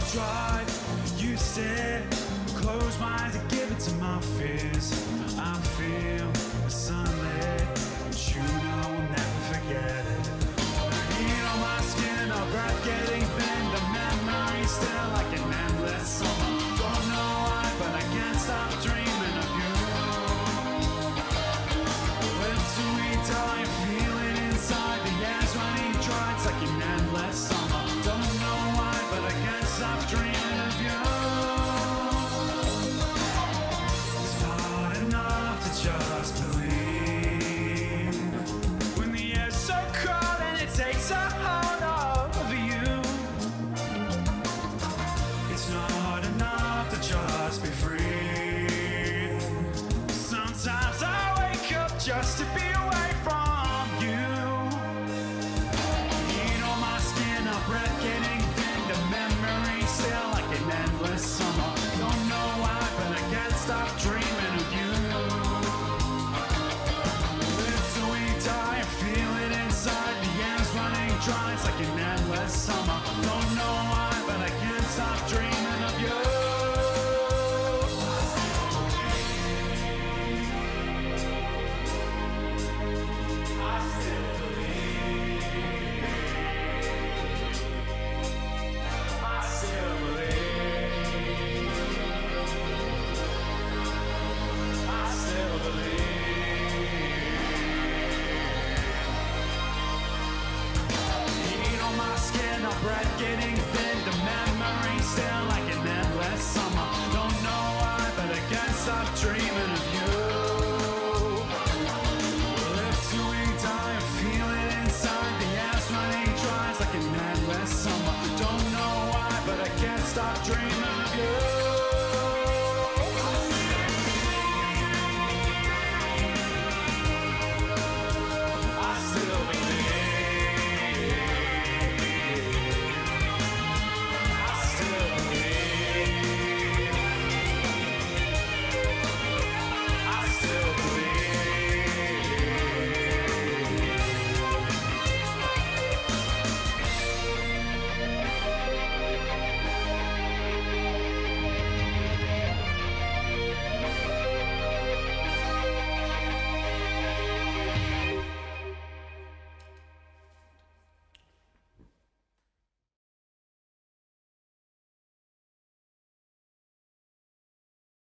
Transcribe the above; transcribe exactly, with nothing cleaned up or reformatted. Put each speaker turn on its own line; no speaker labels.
drive, you stare, close my eyes and give it to my fears. I feel the sunlit, and Juno will never forget it. The heat on my skin, our breath getting thin, the memory still like an endless summer. Don't know why, but I can't stop dreaming of you. Live till we die, feel it inside, the air's running dry, it's like an endless summer. Don't know why, but I can't stop dreaming of you. It's hard enough to just believe when the air's so cold and it takes a hold of you. It's not hard enough to just be free. Sometimes I wake up just to be away from you. Heat on my skin, our breath getting thin, the memory still like an endless summer. Don't know why, but I can't stop dreaming of you. Live till we die, feel it inside, the air's running dry, it's like an endless summer. Don't know why, but I can't stop dreaming of you. Breath getting thin, the memory still like an endless summer. Don't know why, but I can't stop dreaming of you. Live till we die, feel it inside, the air's running dry, it's like an endless summer. Don't know why, but I can't stop dreaming.